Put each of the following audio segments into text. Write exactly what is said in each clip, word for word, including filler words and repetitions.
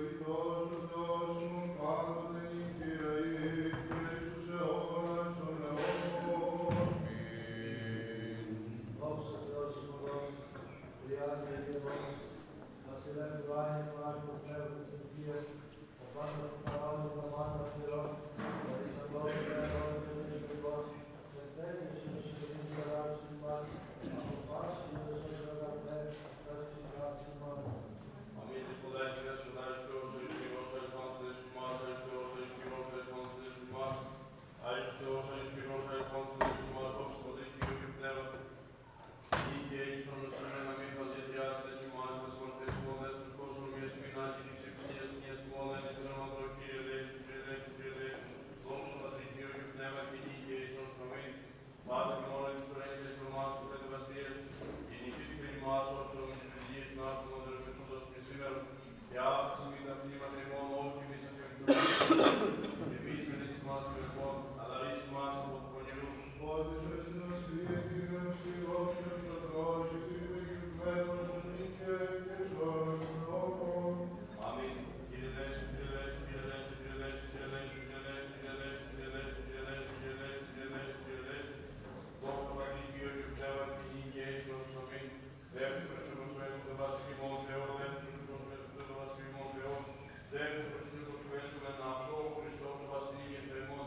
βοηθός ο Θεός μου πάντοτε νικηαεί και στους αιώνας των αιώνων. Αμήν. Δόξα Θεός ημών, χρειάζεται και δόξα. Βασιλεύει το Άγιο του Άγιου του Πνεύμα της Ελπίας, ο πάντα του παράλληλου τα πάντα πληρών, χωρίς να δώσει τα αιώνα και τον Ιησούς, και τέλειος είναι ο συντηρής και αγάπης του μας, από πάση και το σώσιο αγαθέ, πέρα και αγάπης του μας. Αμήν. Господи, Господи, Θεός, ο ισχυρός, ο αισθάνθης του μας, ο Θεός, ο ισχυρός, ο αισθάνθης του μας, Άγιος Θεός, ο ισχυρός, ο αισθάνθης του μας, δόξα Πατρί και Υιού και Πνεύματι. Ή και ίσον ως τον ένα μη χαζιατριάσετε και μας, μας μορφές μόνες, τους κόσμους μιας μηνάτη, της εξίας μιας μόνες, της πνεύματος, Κύριε Λέησου, Κύριε Λέησου, Κύριε Λέησου, δόξα Πατρί και Υιού και Πνεύματι, ή και ίσον ως αμήν. Πάτε και μόνο της ουρές και των μας, του πέντε βασιλείας, η νυχή του κρυμάς, όσο με την πληγή του ναύτου, ο δεσμεσόντος και σήμερα, και άφηση μη τα πνεύματα ημών, όχι εμείς αφαιρετούμε. Εμείς εν της μας κρυφών, αλλά ρίση μας από του πονηρού. Ότι σε στην ασφία και την ασφιόξια και τα δρόση και την εκπαίδευση νίκαια και σώρας των λόγων. Αμήν. Κύριε Λέησου, Κύριε Λέησου, Κύριε Λέησου, Κύριε Λέησου, Κύριε Λέησου, Κύριε Λέησου, Κύριε Λέησου, Κύριε Λέησου, Κύριε Λέησου, Κύριε Λέησου, Κύριε Λέησου, Κύριε Λέησου. Δόξα Πατρί και Υιού και Πνεύματι, ή και ίσον ως αμήν. Δεύτερος ο προσφέρεις των βασιλιμών Θεών, δεύτερος ο προσφέρεις των βασιλιμών Θεών, δεύτερος ο προσφέρεις των αυτό ο Χριστός ο βασιλείου και θεμών.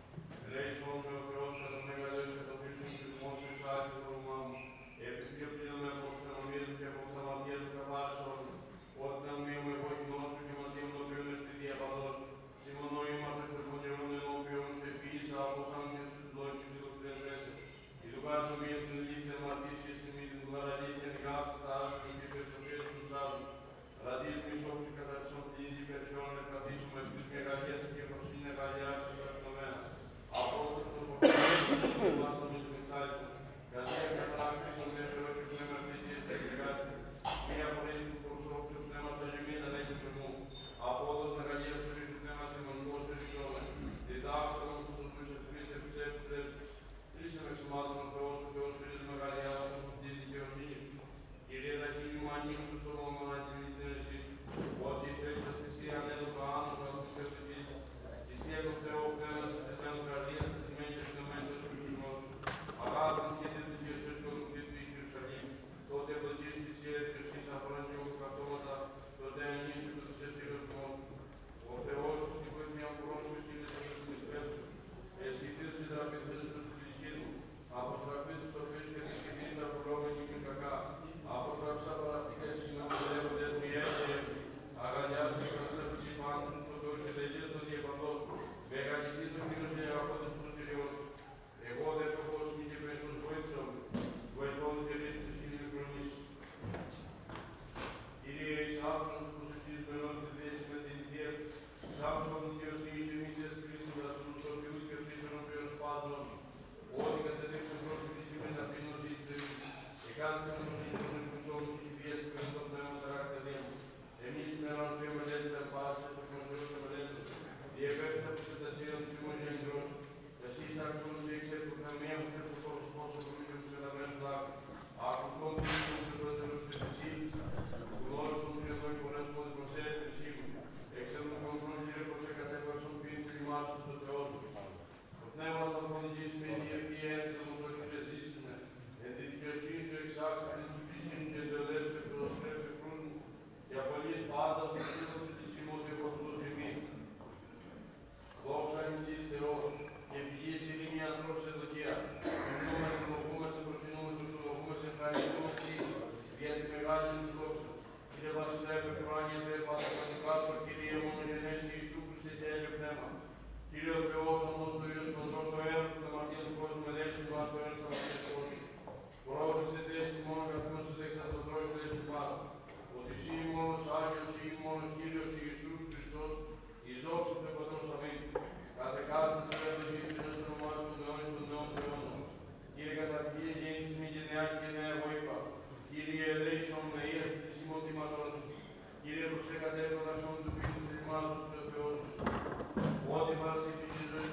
Λέησον με ο Θεός και τον μεγαλύτερο και τον πίσω του δημόσου εξάρτητο το όνομά μου. Επί πιο πλήνωμε από τους θερομίδους και από τις αμαρτίες του καθάρισον. Ότι να μην μου εγώ κοινώσου και ματίον το οποίο είναι στη διαπαδός. Συμμονώ είμαστε των πονηρών ενώπιον σου επίησα από σαν και τους λόγους και τους τρεσβέσαι. Η δουλειά του μία συνελήφθη αμαρτής και σημείτην του παραλήθεια νεγάπης τα άσχημα και περισσοφίες του ψάδου. Ραντής μη σώπης κατά της ομπλής υπερσιών εκπατήσουμε τις μεγαλίες και προσύνε παλιάς και κρατηνωμένα. Απόστος των προφήτων που μας νομίζω εξάλισαν. Καρδία κατάκτησον με Θεό και πνεύμα θετίες και εργάστε. Μία απολύτως του προσώπου σε πνεύμα στα γεμίνα λέγει του μου. Απόδος μεγαλείας του ρίζου πνεύμα θεμονικός περισσότερο. Διδάξαμε τους οσμούς ευθύς εψέψτες. Τρίσε με ξημάτων ο Θεός, ο Θεός φίλης μεγαλειάς σου, τη δικαιοσύνη σου. Κύριε δαχύλου μου ανοίξου στον όνομα να τιμηθείτε εσείς. Ότι θέλεις αστησία ανέδωκα άνθρωπο από τις ευθύς. Θυσία του Θεού πνεύμα σε θεσμένου καρδίας, θεσμένη και πνευμένη του Χριστός. Αγάπη και τη δικαιοσύνη του και του Ιερουσαλήμ. Τότε ευλογείς θυσία δικαιοσύνης αφορά και εγώ καθόματα, τότε ανήσου του της ευθύρωσμός σου. Ο Θεός σου στην βοήθεια πρόσωπη και είναι το θεσμισπές σου. Εσχητήρου οι τραπεζές του πλησχύνου. Αποστραφείς στο πίσω και συγχυτείς τα προλόγια και κακά. Αποστραφείς απαρακτικά συγγνώμη λέγονται του Ιέσαι. Αγαλιάζει και προσέψει πάνω του Θεός και λεγείς το διεπαντός. Μεγαλυθεί το Κύριος και αγάπατες του σωτηριός. Εγώ δεν το πώς μη και πες τους βοήθησα μου. Βοηθών θερείς της Κύριου Κρονής. Κύριε, εις άψον στους προσευχείς μενών τη θέση με την ιδέα σου. Εις άψον δικαιοσύνης εμείς eskρίσιμα τους οποίους και αυτήν ο οποίος πάζων. Ό,τι κατεδείξαν πρόσφυγες και με ταπείνως δίτσες. Εκάλυψε με τον ίδιο των εκπουσών του και πιέσει με τον πνεύμα ταρακταδία μου. Εμείς ημερών και μελέτησα πάσα και κοντρούσα μελέτησα. Διεπέτησα από την τασία του ημών για εγκρός. Εσείς άκουσον και εξέπτωχα μία μου φέρνω το πρόσωπο του μήνου του ξεδαμένου δάκου. Ακουστόν του μήνου του πρώτερος της εσείς. Γνώρισον του εδώ και πολλές μόνες προσέλευε εσύ μου. Εξέλθον κοντρούν κύριε πως εκατέφαξον ποιήν του ημάς του στο Θεό σου. Το πνεύμα στα φωνικής με η ευχή έρχεται μου το κύριε ζήσιμε. Εν τη δικαιοσύνη σου εξάξε την του πισίνου και εντελές σου εκπροσωπεύσε κρούς μου. Και απολύεις πάντα στο σύλλογο της ημών και κοντρούς ημί. Δόξα εμείς Θεός, και πηγής ειρήνη ανθρώπους ευδοκία. Μηνούμαστε, λογούμαστε, προσυνούμαστε, ξολογούμαστε, ευχαριστούμαστε για τη μεγάλη σου δόξα. Κύριε Βασιλεύε, Κρόνια, Θεέ, Πατακατικάτω, Κύριε μονογενές Ιησού Χριστέ και Άγιο Πνεύμα. Κύριε ο Θεός, όμως του Υιός Παντός, ο έρωτος του αμαρτία του κόσμου, με δέση του άσου έρωτος αμαρτίας του κόσμου. Πρόφησε θέση μόνο καθώς σε δέξα το τρόι σου θέση πάσου. Ότι εσύ μόνος Άγιος, εσύ μόνος Κύριος Ιησούς Χριστός, εις δόξα του Πατρός αμήν. Κατεκάστε σε ευλογή του Θεού του ονομάς των αιώνων των νέων του αιώνων. Κύριε καταρχήν γέννηση μη γενεά και νέα εγώ είπα. Κύριε ελέησον με ίαστη της ημωτήματός σου. Κύριε προσεκατεύοντας όν του πίνου τριμάσου του Θεός σου. Ό,τι παρασύτης η ζωή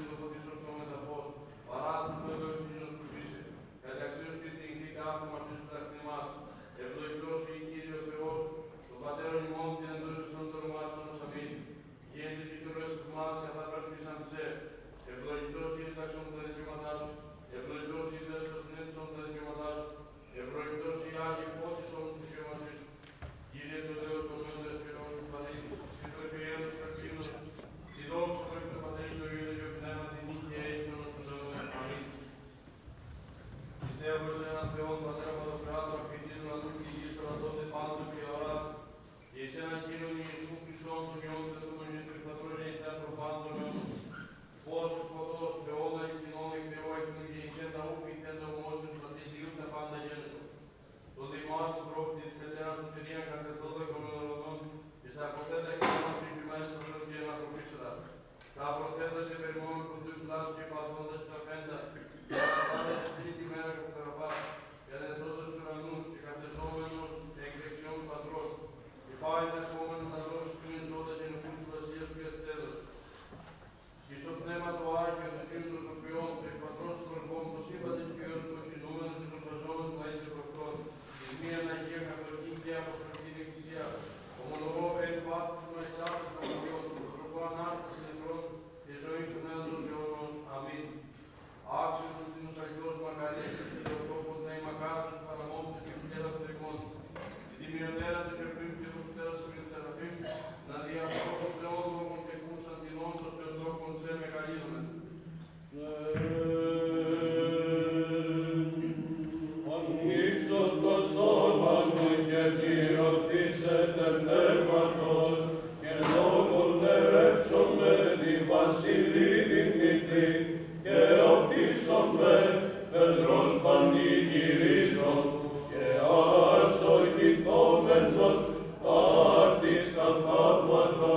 λάθος και παθώντας τα φέντα, και αναστάνας την τρίτη μέρα καθαραπά, και ανετώντας τους ουρανούς και κατεζόμενος εκ δεξιών του Πατρός, και πάει τα επόμενα να δώσει του ενσώντας ενωθούν της βασίας σου και αστέδος. Και στο πνεύμα το Άγιο, το Κύριο των Σοφιών, το εκ Πατρός του Ερχόμου, το σύμπαντης Κύριος του συνούμενος και των φραζόμενων να είσαι προχτών, εις μίαν Αγία Καθολική και Αποστολική Εκκλησία, ομολογώ εν βάπτισμα εισάπτης των Αγιών, προσωπώ ανάσταση νεκρών και ζωή του μέλλοντος αιώνος. Αμήν. Άξιος τίνος Αγιός μακαρίστης και Θεοτόπος να είμαι ακάθαρος του παραμόντου και του γέλα των τριγμών, και τη μειονέρα του Χερπίμ και του στέρας του Σεραφείμ, να διαπρόπως θεόδογων και κούσαν την όντως Θεοτόπων σε μεγαλύνομεν. Ανοίξω το στόμα μου και πληρωθήσετε πνεύματος και λόγον ερέψομαι τη βασιλή την μικρή και οφείσομαι πεντρός πανηγυρίζων και ασοχηθόμενος αυτής τα θαύματα.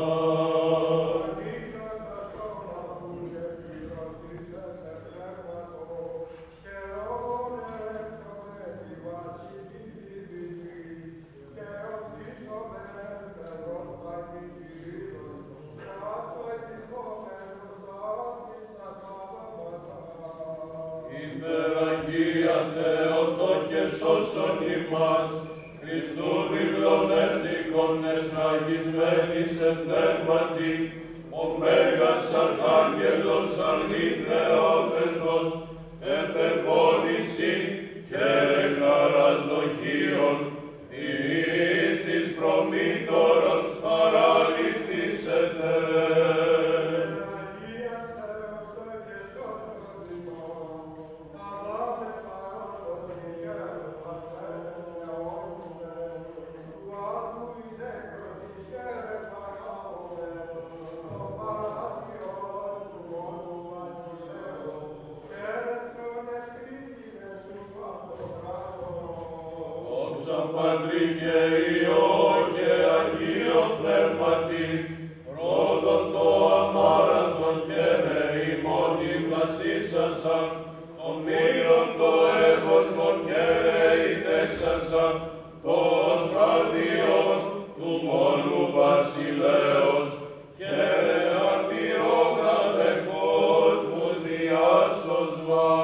Υπεραγία Θεότο και σώσον ημάς, Χριστού βιβλών εψυχών εστραγισμένης εν πνεύματι, ο Μέγας Αρχάγγελος αρνήθεόμενος, επεφώνηση χαίρε χαράς δοχείων, εις της προμήτωρος παραλυθήσετε. Πατρί και Υιό και Αγίο Πνεύματι, πρώτον το αμάραντον και με ημών ημναστήσασαν, τον μύρον το εύωσμον και ητέξασαν, το στρατιόν του μόνου βασιλέως, και αντιόγραφε κόσμου διάσωσμα.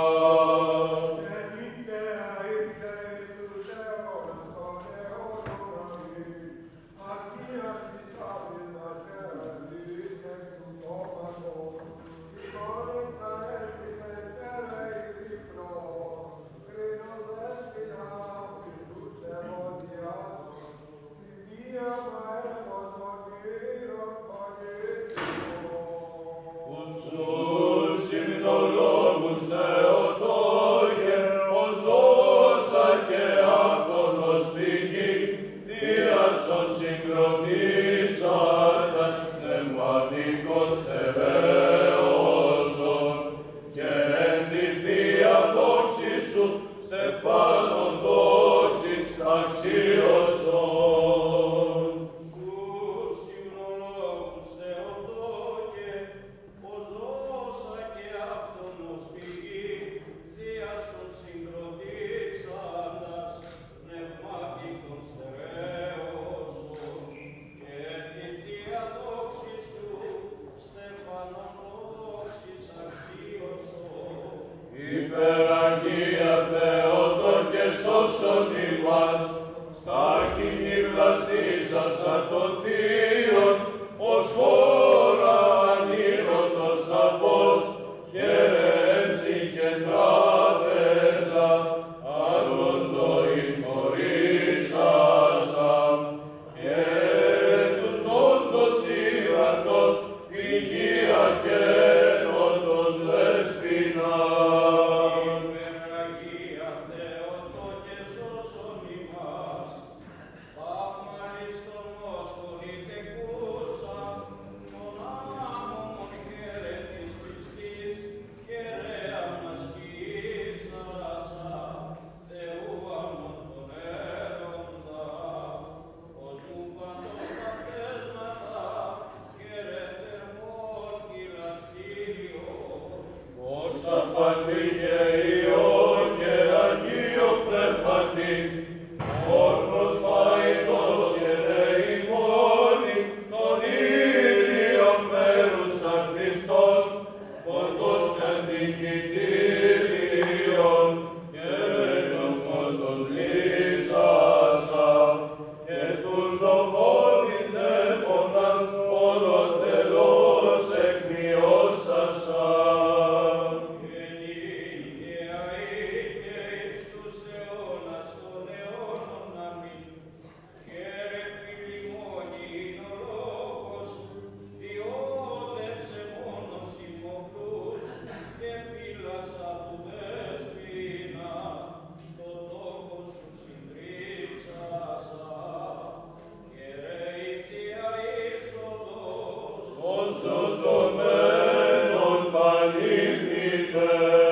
σωζωμένων πανήμνητε.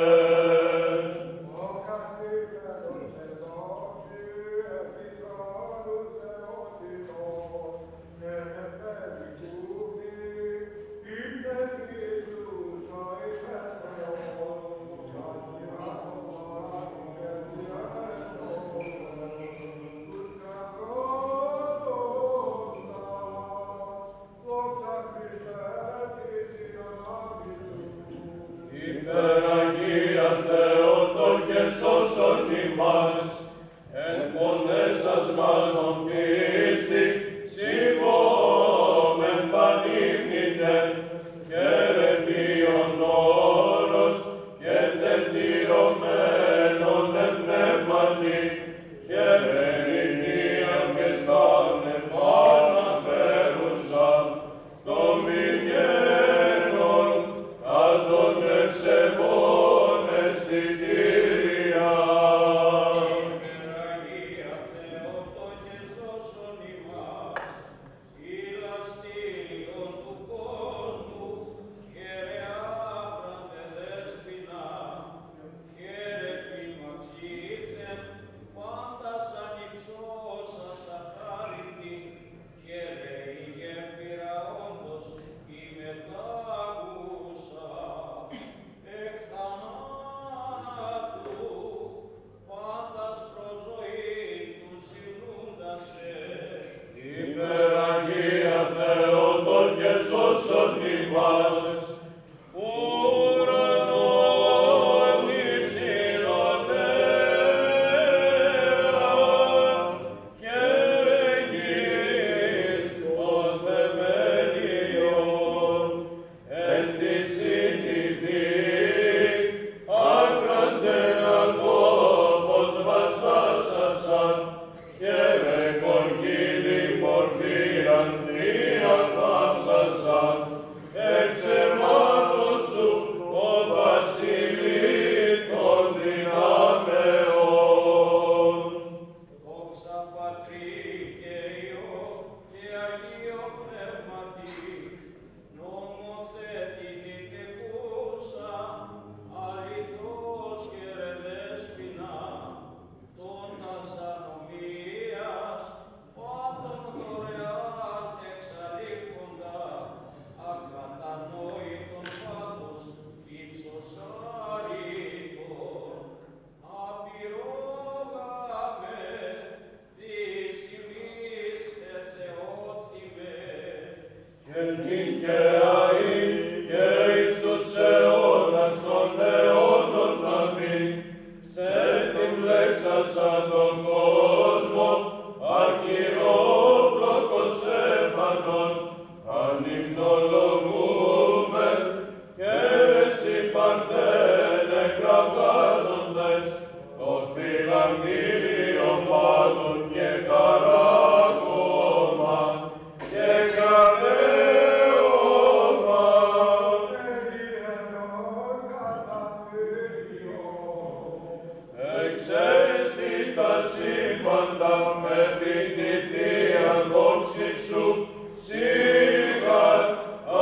Ο καθήκον ενόχη επιτρώνου θεότητων, και νεφερικούδη, υπερκίζους ο υπερθεός, αγιάτων μάρων και διαέτων, τους καθρόντας, δόξα Χριστέ της δυνάμεις σου. Υπεραγία Θεότο και σώσον ημάς, εν φωνές ασμάτων πίστη, συμφώμεν πανήμνητε, και ρεμίων όρος, και τετυρωμένων εν πνεύματι, και ρενηνίαν και στάν επαναφέρουσαν, το μηγαίνον, αν τον ευσεβών αισθητήρια. Υπεραγία Θεότο και σώσον ημάς, ηλαστήριον του κόσμου, χαιρεάφραντε δέσποινα, χαίρε κλιμαξίθεν, πάντας ανυψώσας αχάρητη, χαίρε η γέφυρα όντως η μετάγουσα, εκ θανάτου, πάντας προζωή του συνούντασε. Υπεραγία Θεότο και σώσον ημάς, ουρανόν υψηλότερα, χαίρε γης το θεμέλιον, εν τη συνειδή, άκραντεν τόπος βαστάσασαν, χαίρε κοργίλη μορφή αντίαν πάψασαν, εξ αιμάτων σου ο βασιλείς των δυνάμεων. Δόξα Πατρί και Υιό και Αγίο Πνεύματι, νομοθέτην ητεκούσα, αληθώς και ρε δέσποινα, των αζανομίας, πάντων δωρεάν εξαλείφοντα, ακατανόητον πάθος ύψος άρρητον, απειρόγαμε της ημείς εθεώθημε. Και νικαιαή και εις τους αιώνας των αιώνων αμήν, σε την πλέξασαν τον κόσμο, αρχιερόπλοκος Στέφανον, ανυμνολογούμεν, και εσύ παρθένε κραυγάζοντες, το φυλαγνήριο πάντων και χαράκωμα, και καρέωμα. Εξέστη τα σύμπαντα μέχρι τη Θεία δόξη σου, σίγαν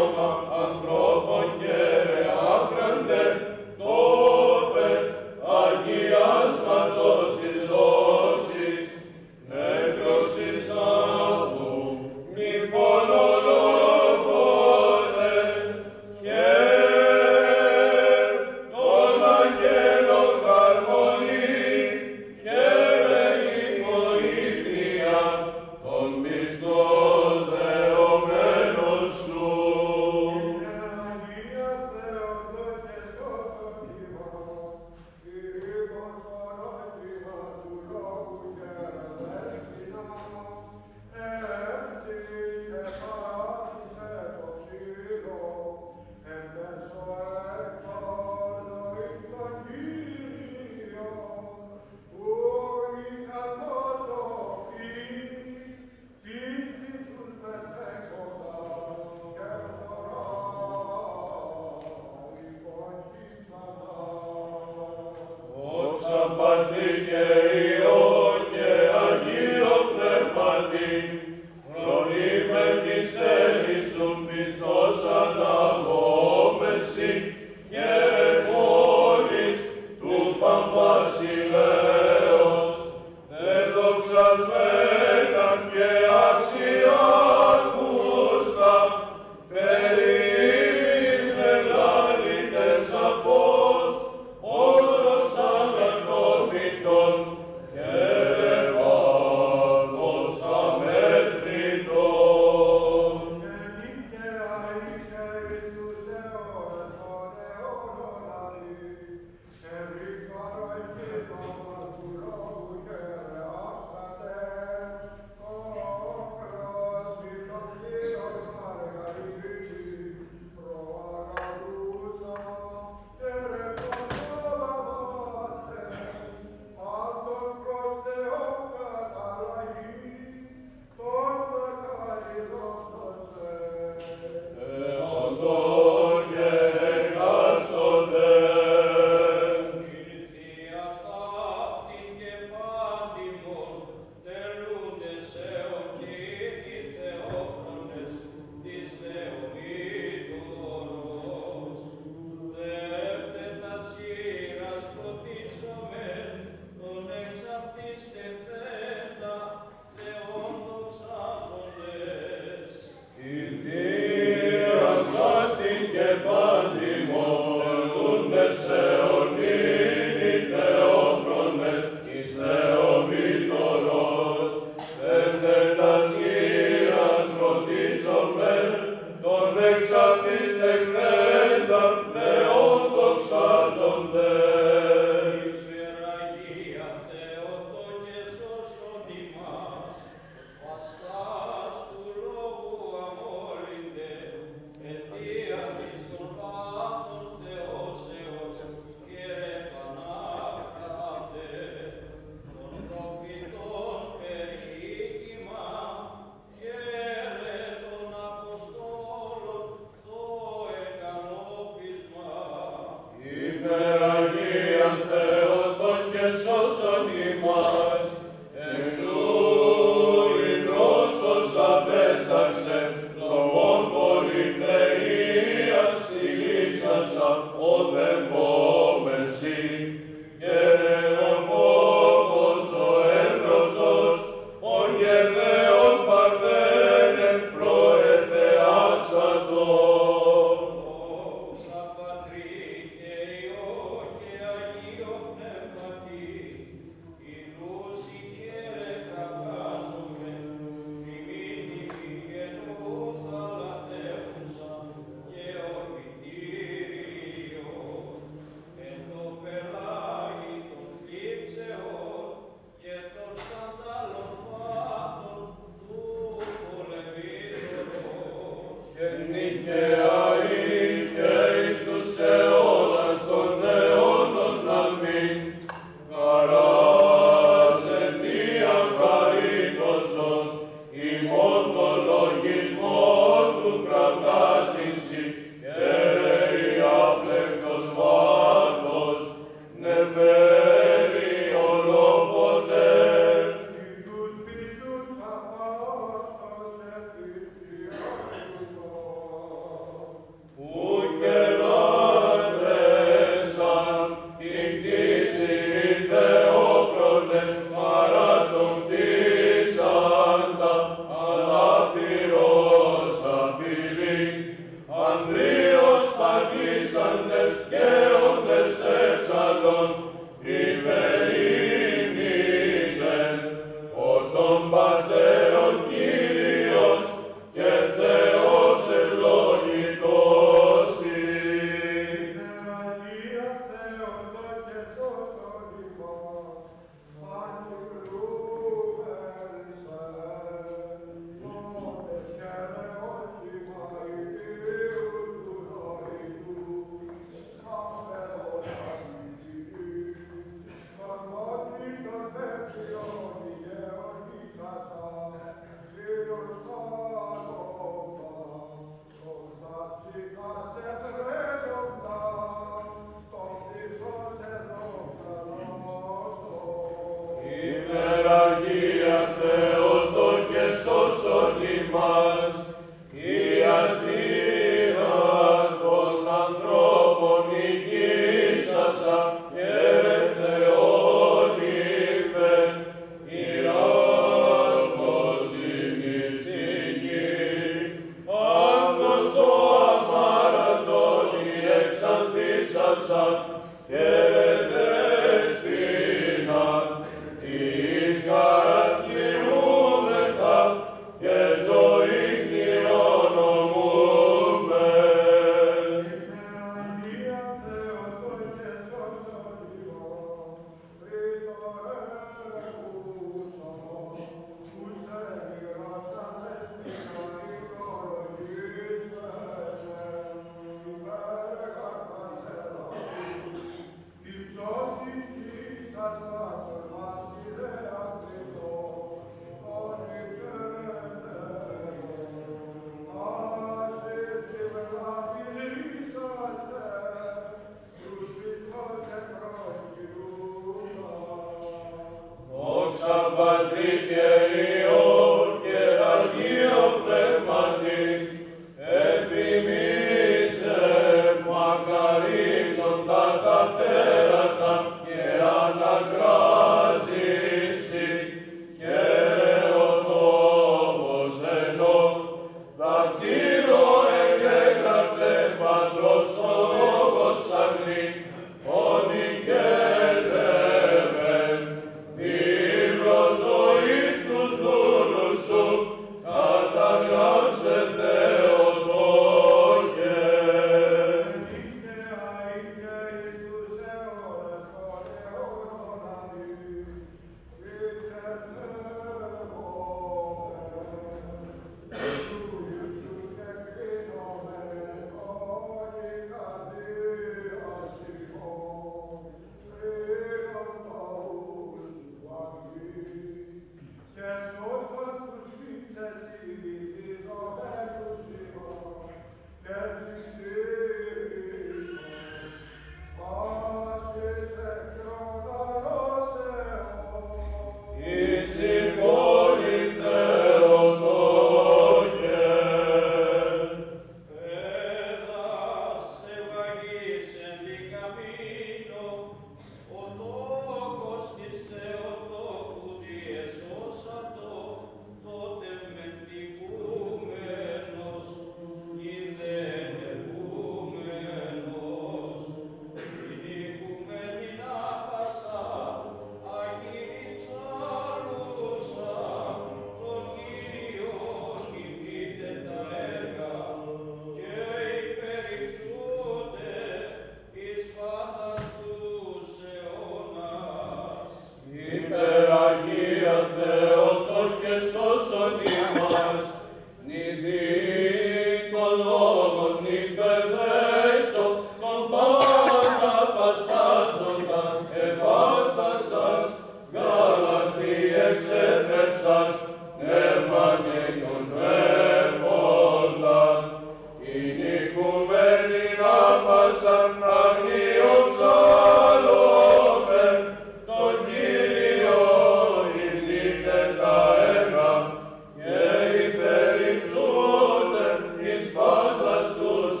πνεύμα και τον πνεύμοντα, ειν οικουμένη να πάσαν αγνίων ψάλλομεν, τον Κύριο ειρνείτε τα έργα και υπερυψούνται εις πάντας τους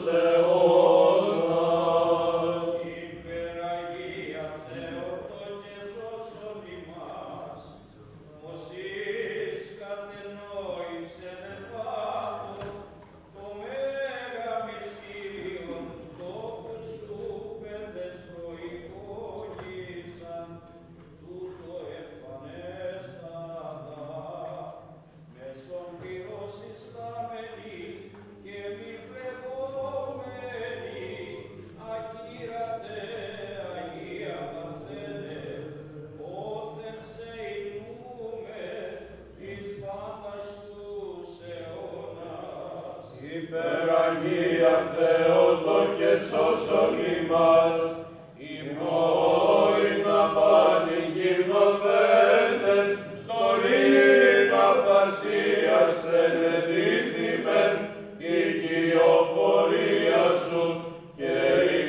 αιώνας. Υπεραγία Θεότο και σώσον ημάς, οσείς κατενόησεν εν πάτο, το μέγα μυστήριον τόπους του πέντες προϋπόλυσαν, τούτο εμφανέστατα, μες των πυρός ιστάμενοι και μη φλεγόμενοι, ακύρατε Αγία Παρθένε, όθεν σε ηνούμε εις πάντας τους αιώνας. Υπεραγία Θεότο και σώσον ημάς, ημνόην να πάνη γυμνοθέντες, στολήν αυθαρσίας ενεδίθημεν, η κυοφορία σου και οι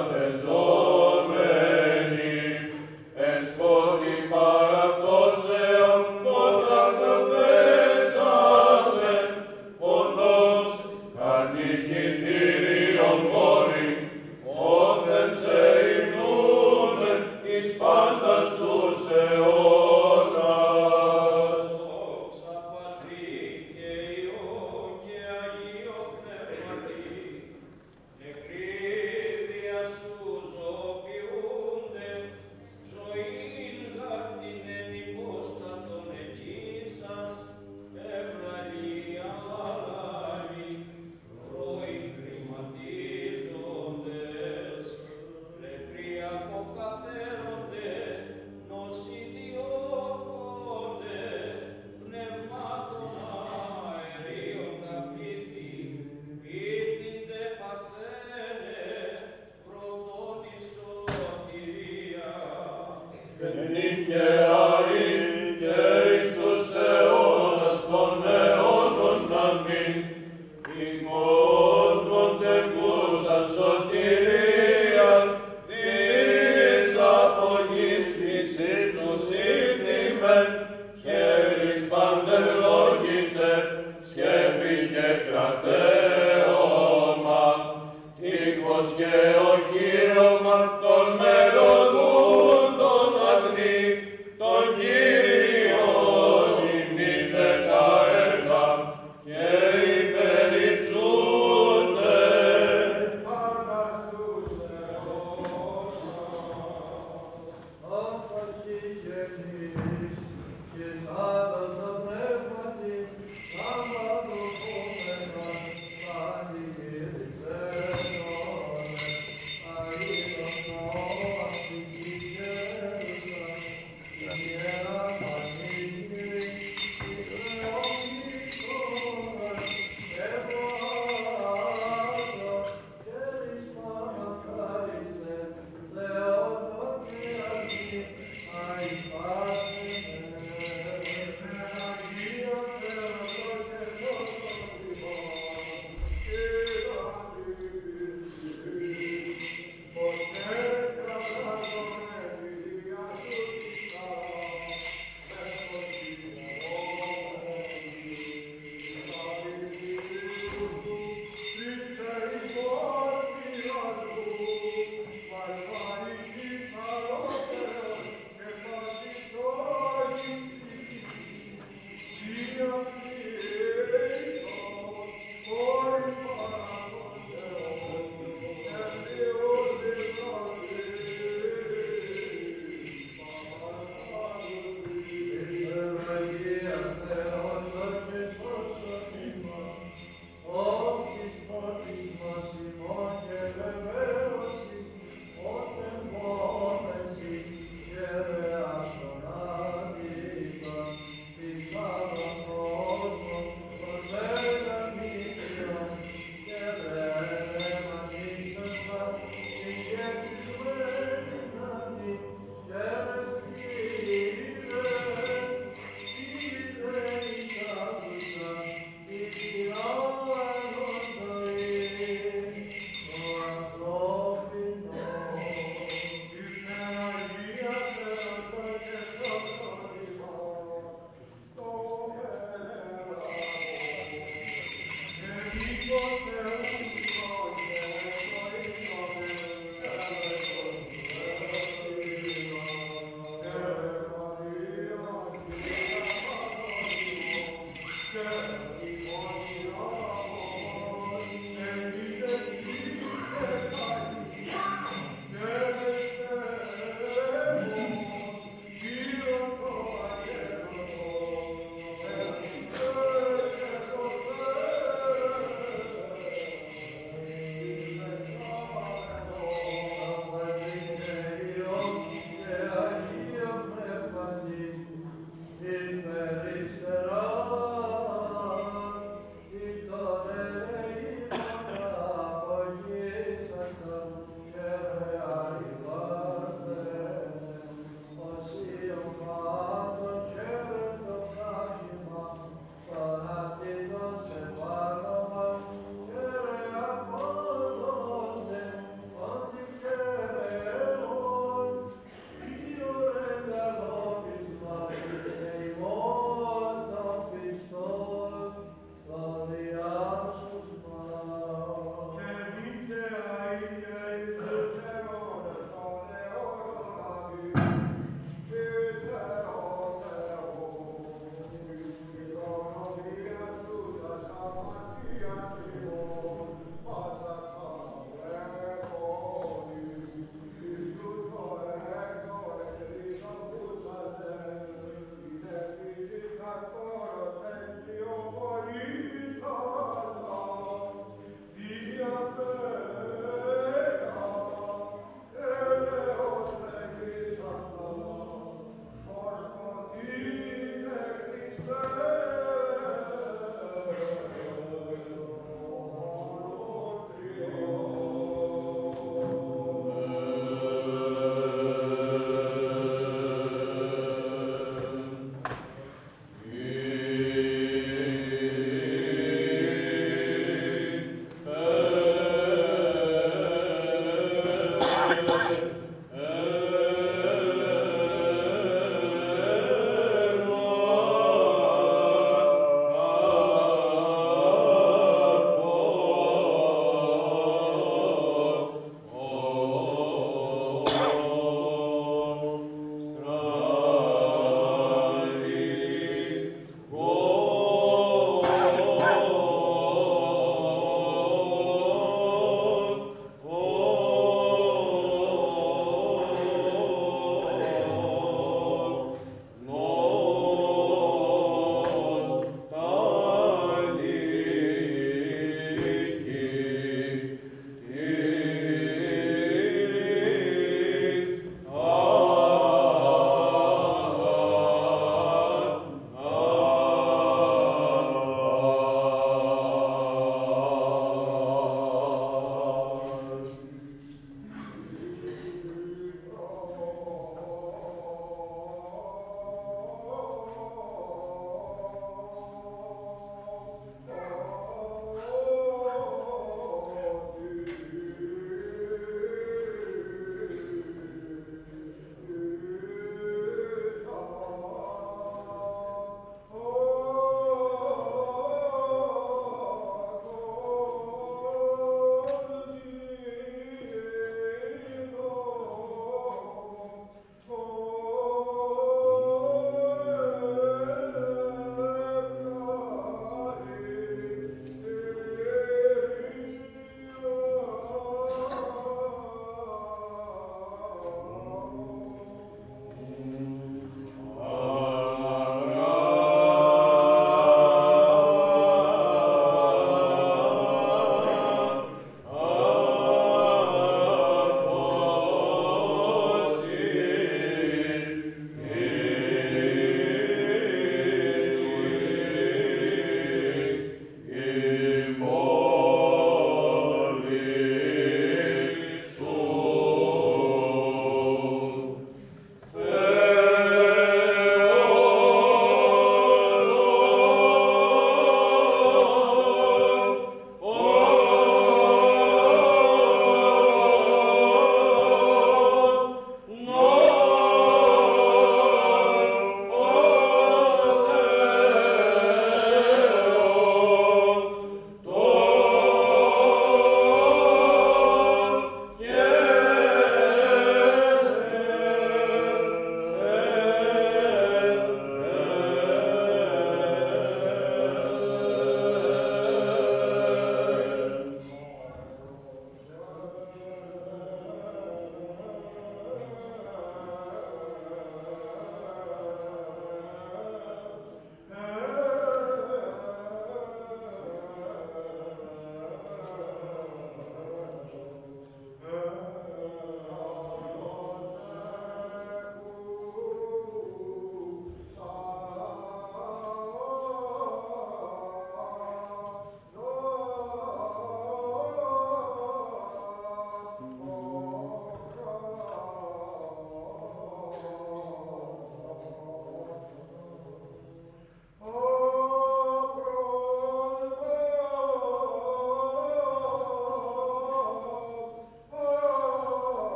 καθεζόμενοι, εν σκότη παραπτώσεων φωτακτοπέσαμεν, φωτός καρνικητήριον μόρι, όθεν σε υμνούνεν εις πάντας τους αιώνας. Δόξα Πατρί και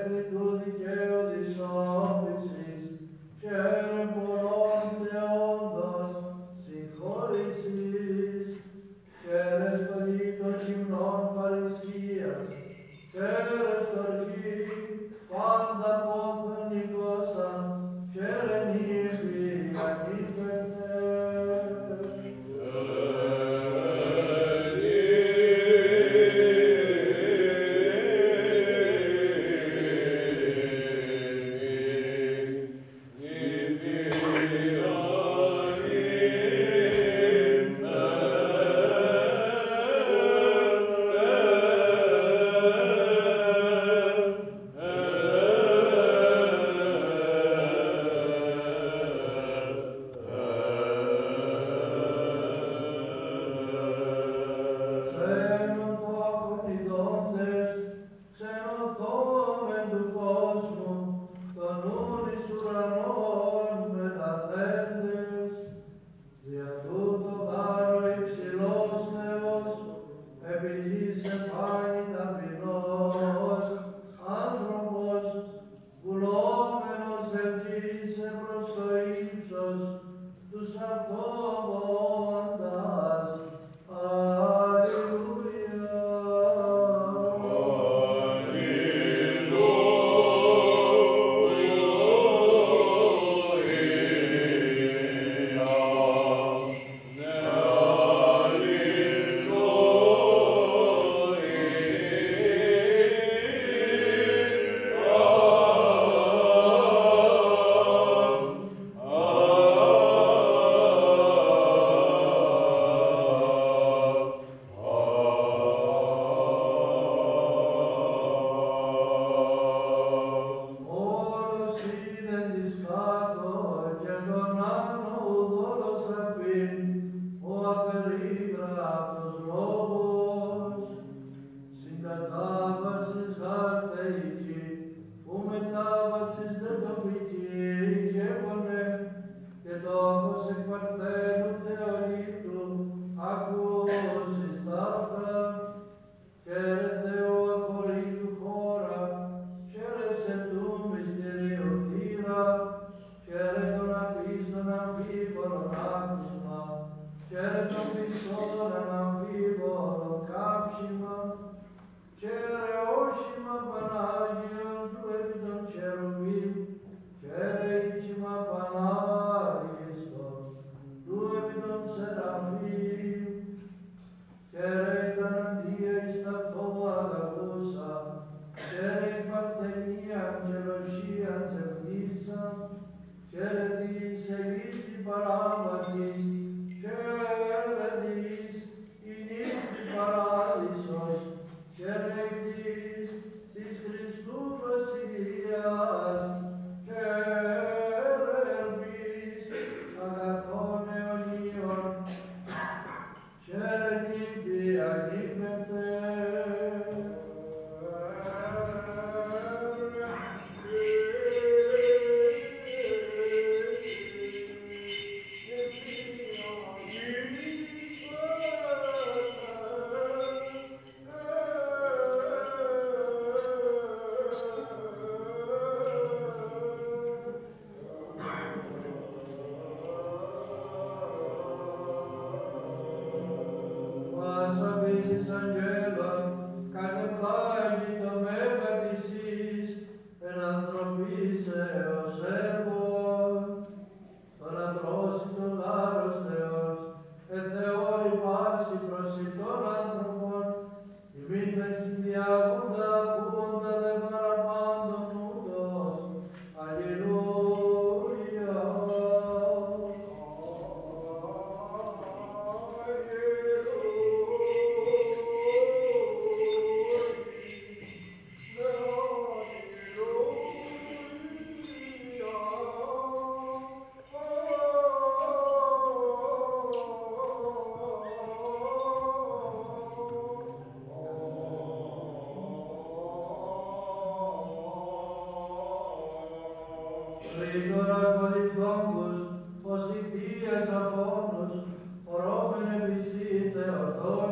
έθνη του δικαίου της όφησης, χαίρε πολλών θεόντων συγχώρησης, χαίρε στον ήτο γυμνών παρησίας, χαίρε στο αρχή πάντα πόθεν η γλώσσα, χαίρε νύφη ανήφευτε.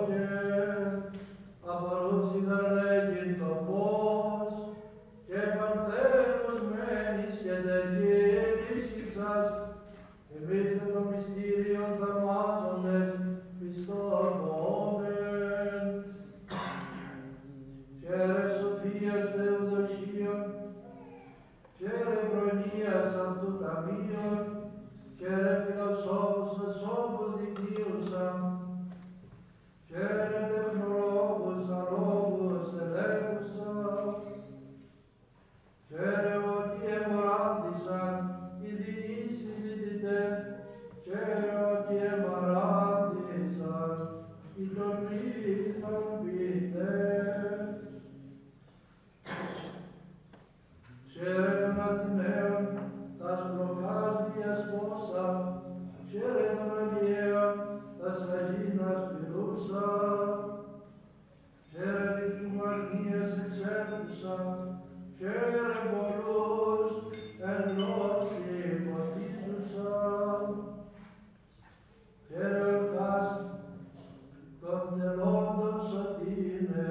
και χαίρε προνοίας αυτού ταμείων, χαίρε φιλοσόφους ασόφους δικαίουσαν, χαίρε τεχνολόγους αλόγους ελέγχουσα, χαίρε ότι εμοράντησαν οι δεινοί συζητητές, χαίρε ότι εμοράντησαν οι τολμοί θαμπητές. Χαίρε των Αθηναίων τας προκάς διασπόσα, χαίρε των Αγιαίων τας Αγίνας πυρούσα, χαίρε λιθουανίες εξέπτουσα, χαίρε πολλούς εν γνώση φωτίζουσα, χαίρε ορκάς των τελόντων σωτήνε,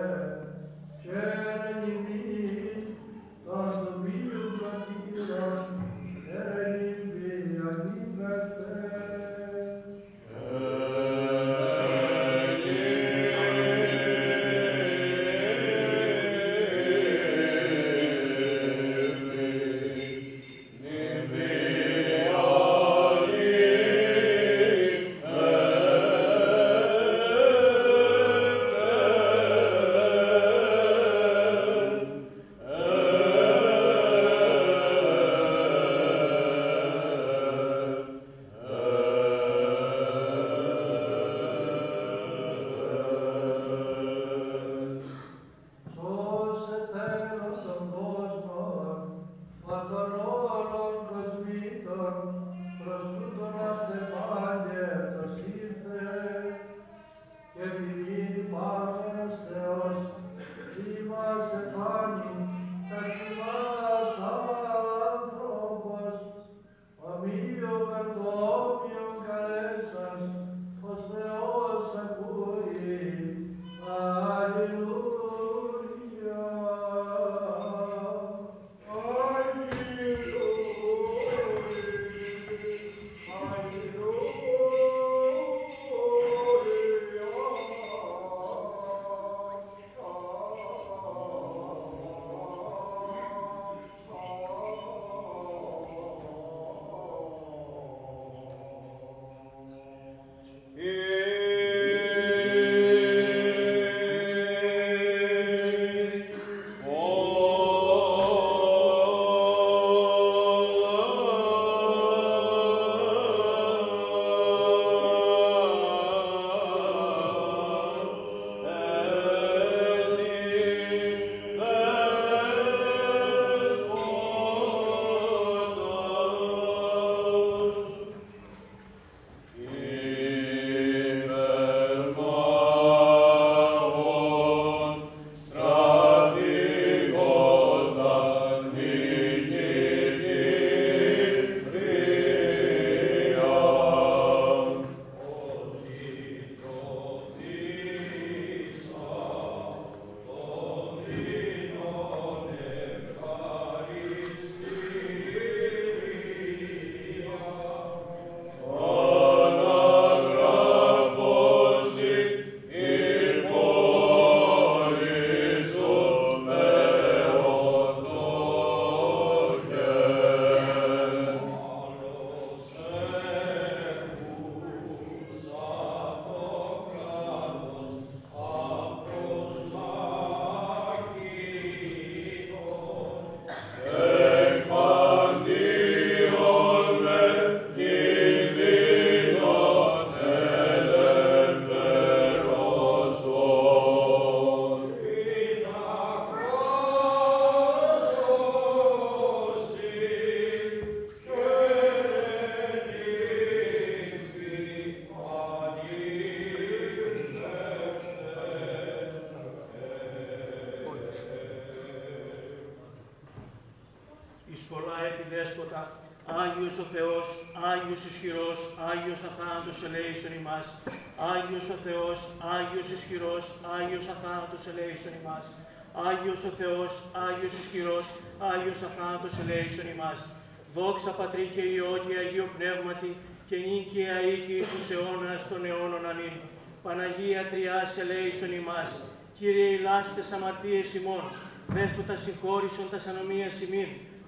χαίρε νυμνή των τοπίων πλατήρων, χαίρε νυμφή αγίπευτες. Σώσε τέλος των κόσμων, μα των όλων κοσμήτων, προς τούτον αυτεπάγγελτος ήρθε, και επειδή υπάρχοντας Θεός, ημάς εφάνει, τας ημάς άνθρωπος, ομοίων περ το όμοιον καλέσας, ως Θεός ακούει. Αλληλούια. Δέσποτα, Άγιος ο Θεός, Άγιος ισχυρός, Άγιος αθάνατος ελέησον ημάς. Άγιος ο Θεός, Άγιος ισχυρός, Άγιος αθάνατος ελέησον ημάς. Άγιος ο Θεός, Άγιος ισχυρός, Άγιος αθάνατος ελέησον ημάς. Δόξα Πατρί και Υιό και Αγίο Πνεύματι, και νυν και αεί και εις τους αιώνας των αιώνων αμήν. Παναγία Τριάς ελέησον ημάς. Κύριε ηλάστες αμαρτίες ημών, Δέσποτα συγχώρησον τας ανομίας ημίν,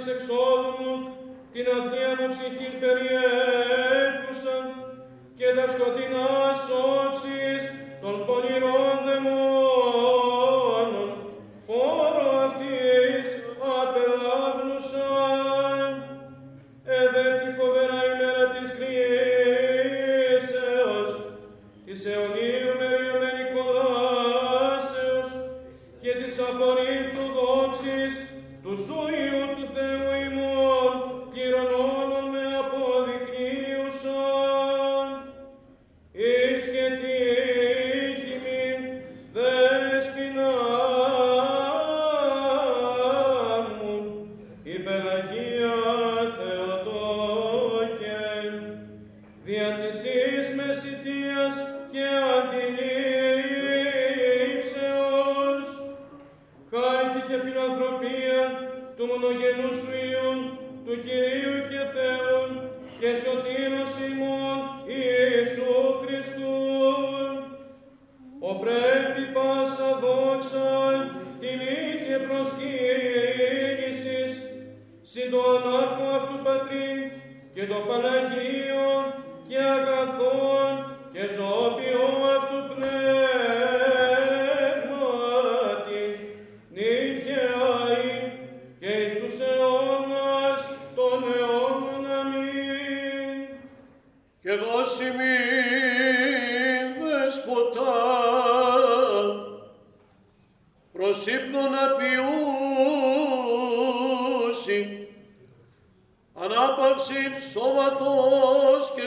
της εξόδου μου, την αθλία μου ψυχή περιέκουσαν και τα σκοτεινά όψεις των πονηρών δαιμόνων, πόρο αυτής απελάβνουσαν. Εδε τη φοβερά ημέρα της κρίσεως, της αιωνίου μεριωμένη κολάσεως και της απορρίπτου δόξης του σου Υιού του Θεού ημών, κληρονόμων με αποδεικνύουσαν. Εις και τύχη μην δέσποινα μου, υπεραγία Θεοτόκε, δια της εις μεσητείας και αντιλήψεως, χάρητη και φιλανθρωπία του μονογενού σου Υιού, του Κυρίου και Θεού και σωτήρος ημών Ιησού Χριστού, ο πρέπει πάσα δόξα, τιμή και προσκύνησης, συν το ανάρχο αυτού Πατρί και το Παναγίο και αγαθόν και ζωοποιό αυτού πνεύματι, νικαιάι και εις τους αιώνας των αιώνων. Αμήν. Και δώσει μην δεσποτά προς ύπνον απειούσι, ανάπαυση σώματος και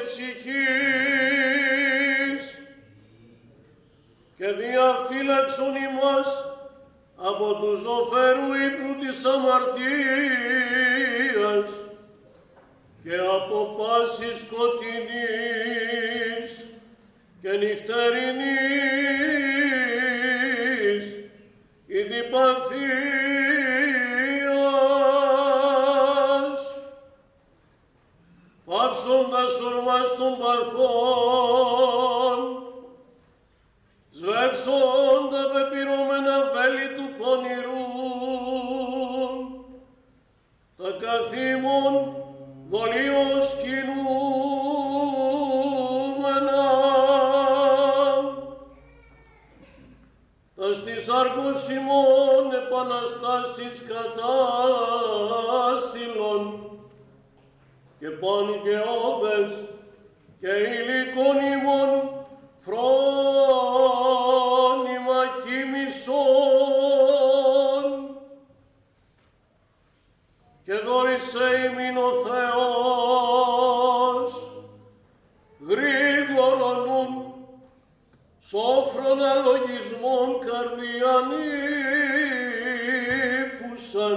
ψυχής, και διαφύλαξον ημάς από του ζωφέρου ύπνου της αμαρτίας και από πάσης σκοτεινής και νυχτερινής ειδιπαθίας, παύσοντας ορμάς των παθών, σβεύσοντα πεπυρώμενα βέλη του πονηρού, τα καθήμων δολίως κινούμενα, τα στις άρκους ημών επαναστάσεις κατάστηλον, και πανηγεώδες και υλικών ημών φρόνημα κοίμησον, και δόρισε ημίν ο Θεός γρήγορον νουν, σόφρον αλογισμών καρδιάν ύφουσαν,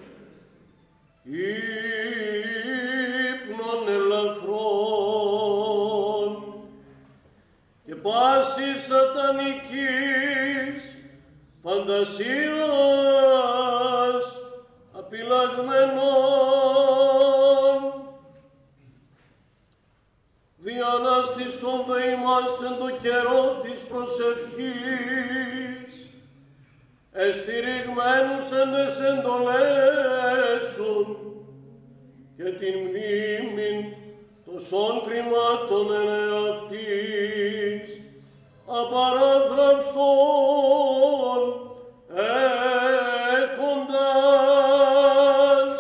ύπνον ελαφρών, και πάσης σατανικής φαντασίας απειλαγμένων, διανάστησον δε ημάς εν το καιρό της προσευχής, εστηριγμένους εν τες εντολές σου, και την μνήμην τοσών κρυμάτων εν εαυτής, απαράδραυστον έχοντας,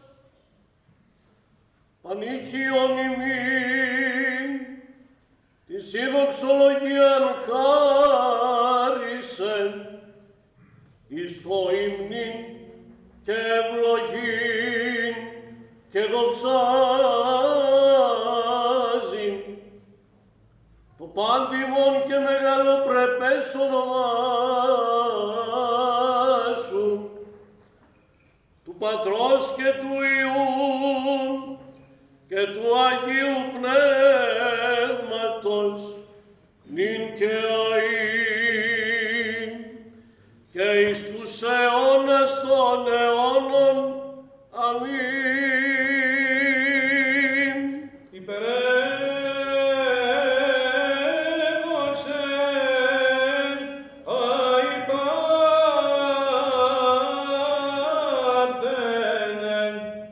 πανήχιον ημίν της ειδοξολογίαν χάρισεν, εις το ύμνην και ευλογήν και δοξάζειν το πάντιμον και μεγαλοπρεπές όνομά σου, του Πατρός και του Υιού και του Αγίου Πνεύματος, νυν και αΐ και εις τους αιώνας των αιώνων. Αμήν. Υπερέδοξε αϊπάρθενεν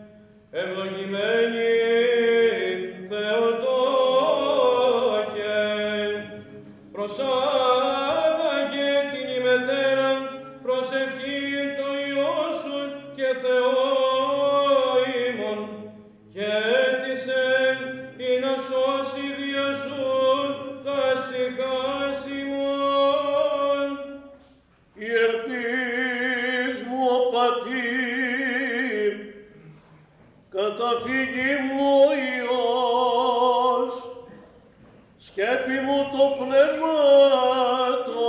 προσευχήν το Υιό σου και Θεό ημών, και έτησεν ή να σώσει δια σου τα ψυχάς ημών. Η ελπίς μου, ο Πατήρ, καταφύγει μου ο Υιός, σκέπη μου το Πνεύμα το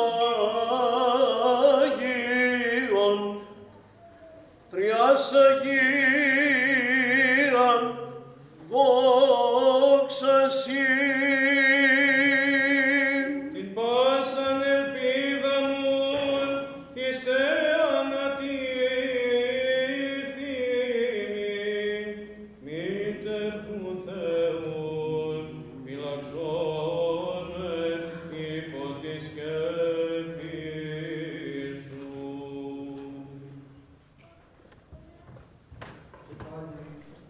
Άγιον, τριάς Αγίραν, δόξα Συ. Την πάσαν ελπίδα μου εις εανατήθημη, μήτερ του Θεού, φυλαξόνε υπό τη σκέπη σου. Και πάλι,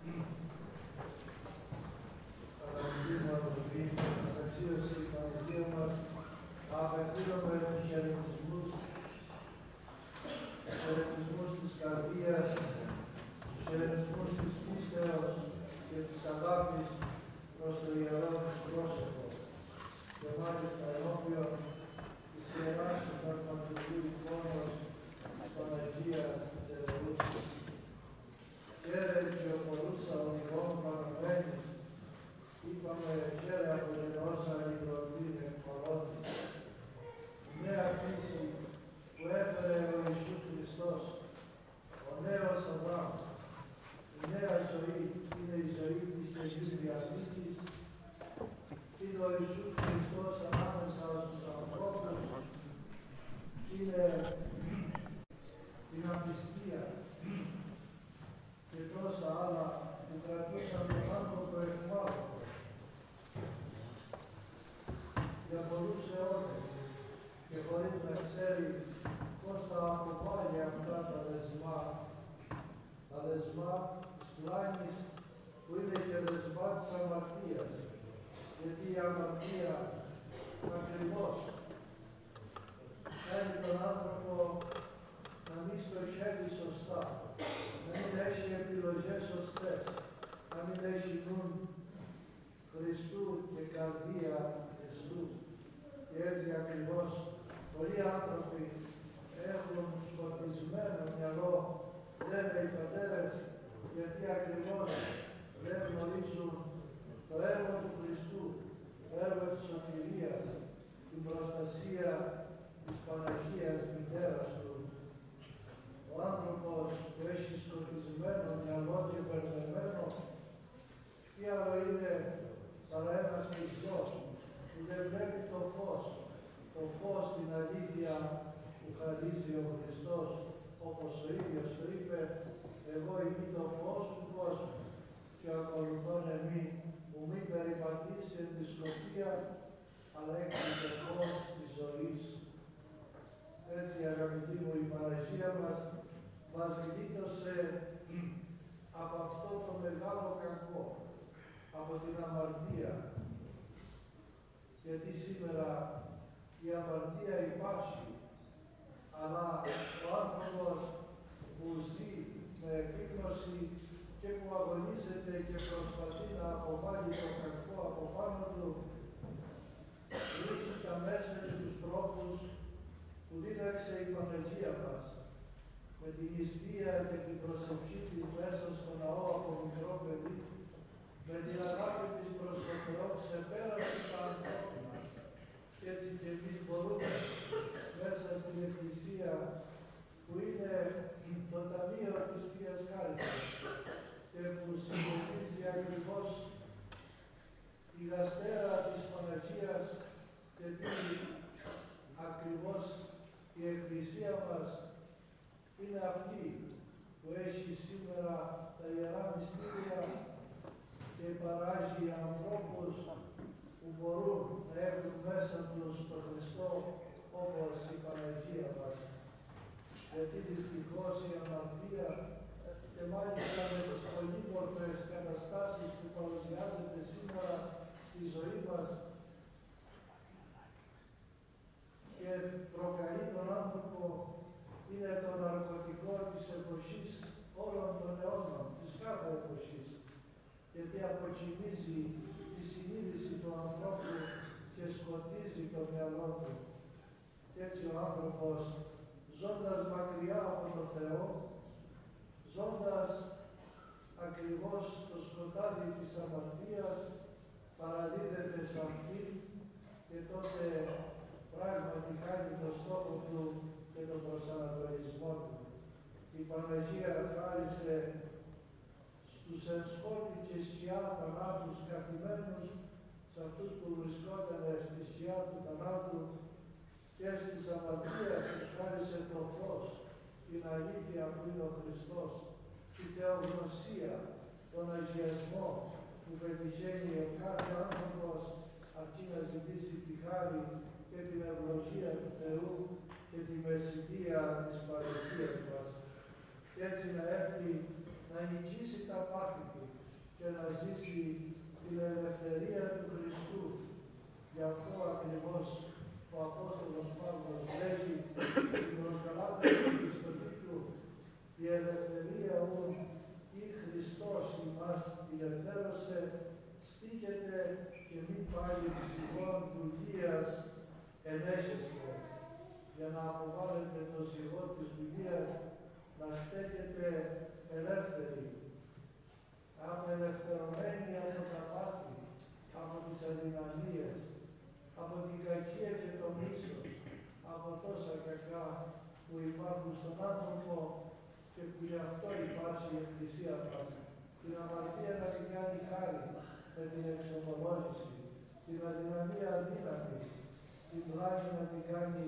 αγαπητοί μου αδελφοί, μας αξίωσε η Παναγία μας να απευθύνουμε τους χαιρετισμούς, τους χαιρετισμούς της καρδίας, τους χαιρετισμούς της πίστεως και της αγάπης προς το ιερό της πρόσωπο. Και μάλιστα ενώπιον της Ιεράς του Θαυματουργού εικόνος της Παναγίας της Ελεούσης. Χαίρε και ο πολλούσα οδηγών παραμένεις, είπαμε χαίρε από την όσα λιγροτήρε πολλότης. Η νέα πίστη που έφερε ο Ιησούς Χριστός, ο νέος Αβραάμ, η νέα ζωή είναι η ζωή της Καινής Διαθήκης, είναι ο Ιησούς Χριστός ανάμεσα στους ανθρώπους, είναι την απιστία και τόσα άλλα που κρατούσαν τον άνθρωπο εχμάλωτο. Για πολλούς αιώνες και χωρίς να ξέρει πώς θα αποβάλει αυτά τα δεσμά, τα δεσμά της πλάνης που είναι και δεσμά της αμαρτίας. Γιατί η αμαρτία ακριβώς κάνει τον άνθρωπο να μην στοχεύει σωστά, να μην έχει επιλογές σωστές, να μην έχει νουν Χριστού και καρδία Χριστού. Και έτσι ακριβώς πολλοί άνθρωποι έχουν σκοτισμένο μυαλό, λένε οι πατέρες, γιατί ακριβώς δεν γνωρίζουν το έργο του Χριστού, το έργο της σωτηρίας, την προστασία της Παναγίας Μητέρας Του. Ο άνθρωπος που έχει σκοτισμένο μυαλό και μπερδεμένο, τι άλλο είναι παρά ένας Χριστός που δεν βλέπει το φως, το φως την αλήθεια που χαρίζει ο Χριστός, όπως ο ίδιος το είπε, εγώ είμαι το φως του κόσμου και ακολουθών εμεί που μην περιπατήσει εν τη σκοτία, αλλά έχει το φως της ζωής. Έτσι, αγαπητοί μου, η Παναγία μας μας γλίτωσε από αυτό το μεγάλο κακό, από την αμαρτία. Γιατί σήμερα η αμαρτία υπάρχει, αλλά ο άνθρωπος που ζει με επίγνωση και που αγωνίζεται και προσπαθεί να αποβάλει το κακό από πάνω του, βρίσκει τα μέσα και τους τρόπους που δίδαξε η Παναγία μας, με την νηστεία και την προσευχή της μέσα στο ναό από μικρό παιδί, με την αγάπη της προς τον Θεό ξεπέρασε τα ανθρώπινα. Και έτσι και εμείς μπορούμε μέσα στην Εκκλησία, που είναι το Ταμείο της Θείας Χάριτας και που συμβολίζει ακριβώς η γαστέρα της Παναγίας, γιατί ακριβώς η Εκκλησία μας είναι αυτή που έχει σήμερα τα Ιερά Μυστήρια και παράγει ανθρώπους που μπορούν να έχουν μέσα τους τον Χριστό όπως η Παναγία μας. Γιατί δυστυχώς η αμαρτία και μάλιστα με τις πολύμορφες καταστάσεις που παρουσιάζονται σήμερα στη ζωή μας και προκαλεί τον άνθρωπο είναι το ναρκωτικό της εποχής όλων των αιώνων, της κάθε εποχής, γιατί αποκοιμίζει τη συνείδηση του ανθρώπου και σκοτίζει το μυαλό του. Και έτσι ο άνθρωπος, ζώντας μακριά από τον Θεό, ζώντας ακριβώς το σκοτάδι της αμαρτίας, παραδίδεται σε αυτή και τότε πράγματι κάνει το στόχο του και τον προσανατολισμό του. Η Παναγία χάρισε στους εν σκότη και σκιά θανάτους καθημένους, σε αυτούς που βρισκόταν στη σκιά του θανάτου και στις αμαρτίας τους χάρισε το φως, την αλήθεια που είναι ο Χριστός, τη θεογνωσία, τον αγιασμό που πετυχαίνει ο κάθε άνθρωπος αρκεί να ζητήσει τη χάρη και την ευλογία του Θεού και τη μεσητεία της παρουσίας μας. Και έτσι να έρθει να νικήσει τα πάθη του και να ζήσει την ελευθερία του Χριστού. Γι' αυτό ακριβώς ο Απόστολος Παύλος λέγει στην προς Γαλάτας του τίτλου «Η ελευθερία μου ή Χριστός ημάς ελευθέρωσε, στήκεται και μη πάλι ζυγών δουλείας ενέχεστε», για να αποβάλλετε το ζυγό της δουλείας, να στέκετε ελεύθεροι, απελευθερωμένοι από τα πάθη, από τις αδυναμίες, από την κακία και το μίσος, από τόσα κακά που υπάρχουν στον άνθρωπο και που γι' αυτό υπάρχει η Εκκλησία μας. Την αμαρτία να την κάνει χάρη με την εξομολόγηση, την αδυναμία αδύναμη, την πλάτη να την κάνει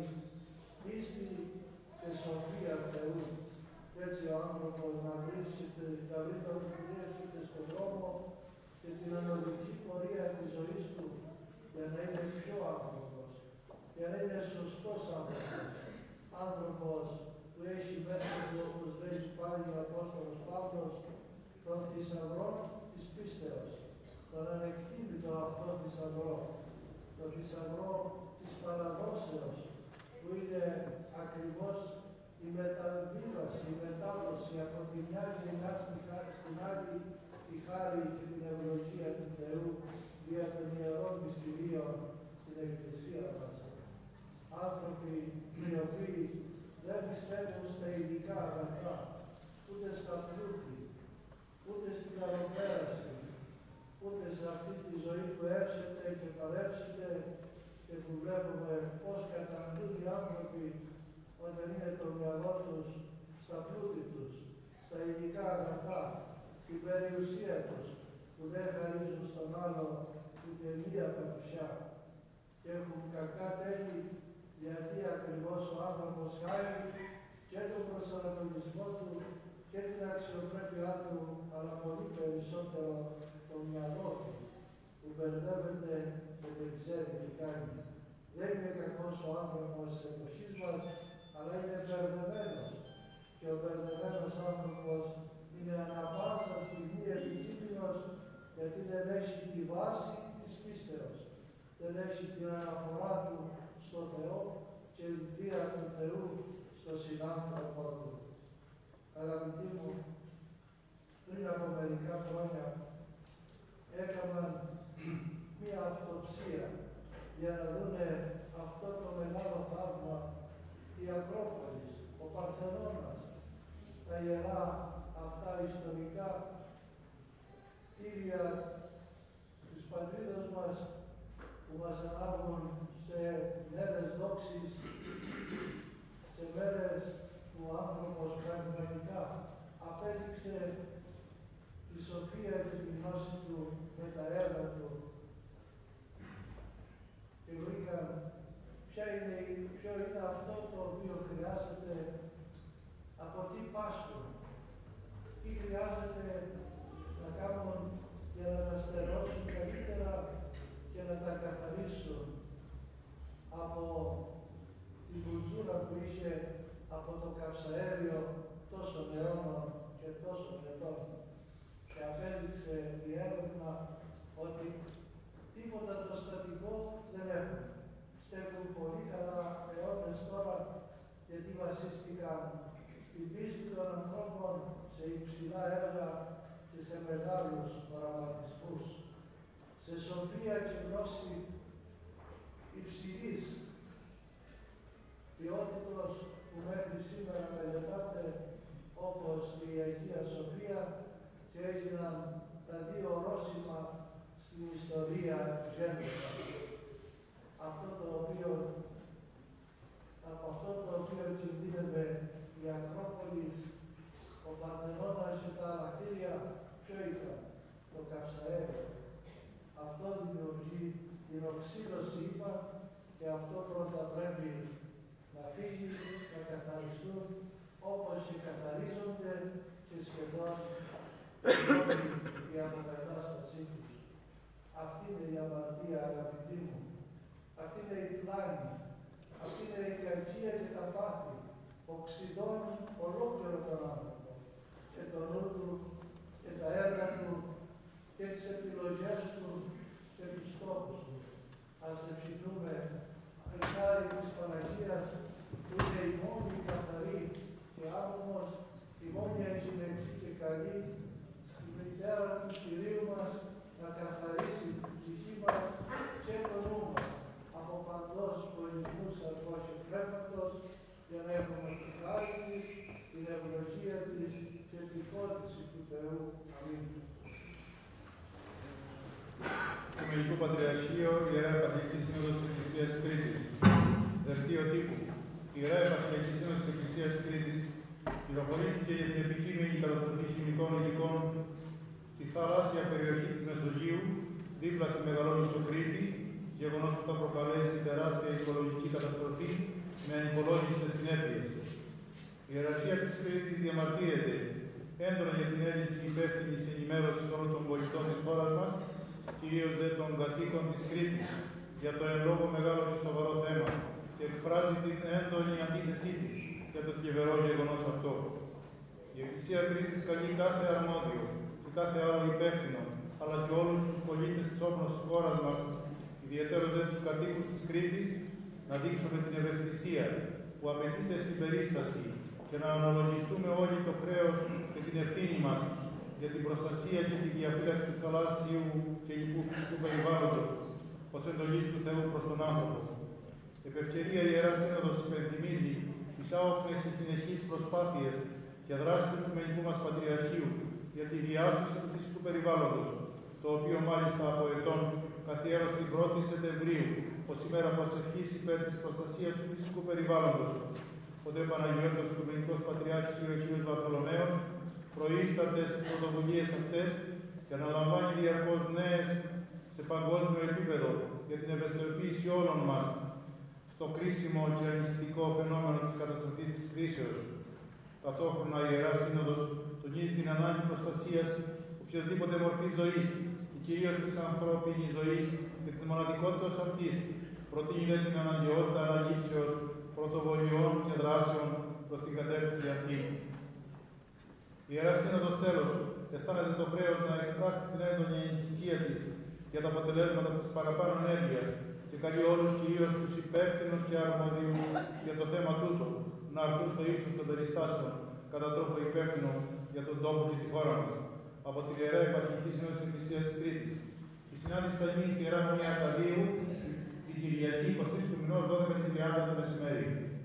πίστη και σοφία Θεού. Έτσι ο άνθρωπος να βρίσκεται καλύτερα που βρίσκεται στον δρόμο και την ανωδική πορεία της ζωής του για να είναι πιο άνθρωπος, για να είναι σωστός άνθρωπος. Άνθρωπος που έχει μέσα του, όπως λέει πάλι ο Απόστολος Παύλος, τον θησαυρό της πίστεως, τον ανεκτήμητο αυτό θησαυρό, τον θησαυρό της παραδόσεως, που είναι ακριβώς η μεταβίβαση, η μετάδοση από τη μια γενιά στην άλλη, τη χάρη και την ευλογία του Θεού δια των ιερών μυστηρίων στην Εκκλησία μας. Άνθρωποι οι οποίοι δεν πιστεύουν στα ειδικά αγαθά, ούτε στα πλούτη, ούτε στην καλοπέραση, ούτε σε αυτή τη ζωή που έρχεται και παρέψεται και που βλέπουμε πώς καταντούν οι άνθρωποι όταν είναι το μυαλό τους στα πλούτη τους, στα ειδικά αγαθά, στην περιουσία τους, που δεν χαρίζουν στον άλλο ούτε μία παρουσιά και έχουν κακά τέλη, γιατί ακριβώς ο άνθρωπος χάρη και τον προσανατολισμό του και την αξιοπρέπειά του, αλλά πολύ περισσότερο το μυαλό του, που μπερδεύεται και δεν ξέρει τι κάνει. Δεν είναι κακός ο άνθρωπος της εποχής μας, αλλά είναι μπερδεμένος. Και ο μπερδεμένος άνθρωπος είναι ανα πάσα στιγμή επικίνδυνος, γιατί δεν έχει τη βάση της πίστεως. Δεν έχει την αναφορά του στο Θεό και δια του Θεού στο συνάνθρωπό του. Αγαπητοί μου, πριν από μερικά χρόνια έκαναν μία αυτοψία για να δούνε αυτό το μεγάλο θαύμα, η Ακρόπολης, ο Παρθενώνας, τα ιερά αυτά ιστορικά κτίρια της πατρίδας μας που μας ανάβουν σε μέρες δόξης, σε μέρες που ο άνθρωπος πραγματικά απέδειξε τη σοφία και τη γνώση του με τα έργα του και βρήκαν ποια είναι, ποιο είναι αυτό το οποίο χρειάζεται, από τι πάσχουν, τι χρειάζεται να κάνουν για να τα στερώσουν καλύτερα και να τα καθαρίσουν από την κουλτούρα που είχε από το καυσαέριο τόσων αιώνων και τόσων ετών. Και απέδειξε η έρευνα ότι τίποτα το στατικό δεν έχουν. Στέκουν πολύ καλά αιώνες τώρα γιατί βασίστηκαν στην πίστη των ανθρώπων σε υψηλά έργα και σε μεγάλους οραματισμούς, σε σοφία και γνώση υψηλής ποιότητος που μέχρι σήμερα μελετάτε, όπως η Αγία Σοφία, και έγιναν τα δύο ορόσημα στην ιστορία γέννησης. Αυτό το οποίο, από αυτό το οποίο κινδύνευε η Ακρόπολη, ο Παρθενώνας και τα ανακτήρια, ποιο ήταν? Το καυσαέριο. Αυτό δημιουργεί την οξύδωση, είπα, και αυτό πρώτα πρέπει να φύγει, να καθαριστούν, όπως και καθαρίζονται και σχεδόν η αποκατάστασή τους. Αυτή είναι η αμαρτία, αγαπητοί μου. Αυτή είναι η πλάνη. Αυτή είναι η κακία και τα πάθη που οξυδώνουν ολόκληρο τον άνθρωπο. Και το νου του, και τα έργα του, και τις επιλογές του, και τους στόχους του. Ας ευχηθούμε η χάρη της Παναγίας, που είναι η μόνη καθαρή και άμμος, η μόνη αγγελεξή και καλή, η μητέρα του Κυρίου μας, να καθαρίσει την ψυχή μας και το νου μας από παντός πολιτικούς αρκός και κρέματος, για να έχουμε τη χάρη της, την ευλογία της και τη φώτιση του Θεού. Αμήν. Οικουμενικό Πατριαρχείο, Ιερά Επαρχιακή Σύνοδος της Εκκλησίας Κρήτης. Δελτίο τύπου. Η Ιερά Επαρχιακή Σύνοδος της Εκκλησίας Κρήτης πληροφορήθηκε για την επικείμενη καταστροφή χημικών υλικών στη θαλάσσια περιοχή της Μεσογείου, δίπλα στη Μεγαλόνισσο Κρήτη, γεγονός που θα προκαλέσει τεράστια οικολογική καταστροφή με ανυπολόγιστες συνέπειες. Η Ιεραρχία της Κρήτης διαμαρτύρεται έντονα για την έλλειψη υπεύθυνης ενημέρωσης όλων των πολιτών της χώρας μας, κυρίως δε των κατοίκων της Κρήτης, για το εν λόγω μεγάλο και σοβαρό θέμα, και εκφράζει την έντονη αντίθεσή της για το θλιβερό γεγονός αυτό. Η Εκκλησία Κρήτης καλεί κάθε αρμόδιο και κάθε άλλο υπεύθυνο, αλλά και όλους τους πολίτες της όπνος της χώρας μας, ιδιαιτέρως δε τους κατοίκους της Κρήτης, να δείξουμε την ευαισθησία που απαιτείται στην περίσταση και να αναλογιστούμε όλοι το χρέος και την ευθύνη μας για την προστασία και τη διαφύλαξη του θαλάσσιου και λοιπού φυσικού περιβάλλοντος, ως εντολής του Θεού προς τον άνθρωπο. Επ' ευκαιρία, η Ιερά Σύνοδος υπενθυμίζει τις άοκνες και συνεχείς προσπάθειες και δράσεις του Οικουμενικού μας Πατριαρχείου για τη διάσωση του φυσικού περιβάλλοντος, το οποίο μάλιστα από ετών καθιέρωσε την πρώτη Σεπτεμβρίου ως ημέρα προσευχής υπέρ της προστασίας του φυσικού περιβάλλοντος. Ο δε Παναγιώτος Οικουμενικός Πατριάρχης κ. Βαρθολομαίος προείσταται στις πρωτοβουλίες αυτές και αναλαμβάνει διαρκώς νέες σε παγκόσμιο επίπεδο για την ευαισθητοποίηση όλων μας στο κρίσιμο και ανησυχητικό φαινόμενο της καταστροφής της κρίσεως. Ταυτόχρονα η Ιερά Σύνοδος τονίζει την ανάγκη προστασίας οποιασδήποτε μορφής ζωής και κυρίως της ανθρώπινης ζωής και της μοναδικότητας αυτής, προτείνει την αναγκαιότητα αναλήψεως πρωτοβολιών και δράσεων προς την κατεύθυνση αυτή. Η Ιερά Σύνοδος τέλος αισθάνεται το χρέος να εκφράσει την έντονη ανησυχία της για τα αποτελέσματα της παραπάνω ενέργειας και καλεί όλους, κυρίως τους υπεύθυνους και αρμοδίους για το θέμα τούτο, να αρθούν στο ύψος των περιστάσεων κατά τρόπο υπεύθυνο για τον τόπο και τη χώρα μας. Από την Ιερά Επαρχιακή Σύνοδο της Εκκλησίας της Κρήτης. Η συνάντηση θα γίνει στη Ιερά Μονή Αρκαδίου την Κυριακή εικοστή του μηνός δώδεκα και τριάντα το μεσημέρι.